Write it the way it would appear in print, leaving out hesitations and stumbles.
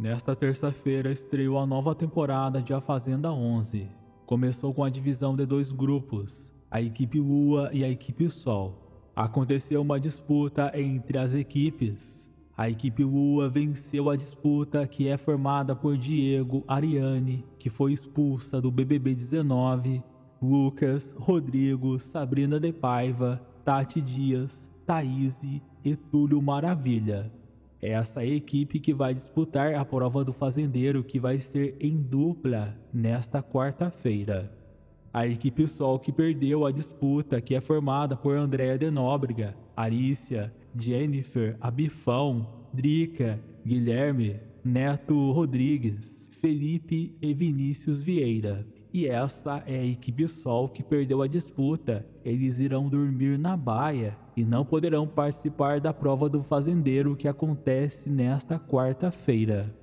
Nesta terça-feira estreou a nova temporada de A Fazenda 11. Começou com a divisão de dois grupos, a equipe Lua e a equipe Sol. Aconteceu uma disputa entre as equipes. A equipe Lua venceu a disputa, que é formada por Diego, Ariane, que foi expulsa do BBB 19, Lucas, Rodrigo, Sabrina de Paiva, Tati Dias, Thaíse e Túlio Maravilha. Essa é a equipe que vai disputar a prova do fazendeiro, que vai ser em dupla nesta quarta-feira. A equipe Sol, que perdeu a disputa, que é formada por Andréa de Nóbrega, Arícia, Jennifer, Abifão, Drica, Guilherme, Neto Rodrigues, Felipe e Vinícius Vieira. E essa é a equipe Sol, que perdeu a disputa. Eles irão dormir na baia e não poderão participar da prova do fazendeiro, que acontece nesta quarta-feira.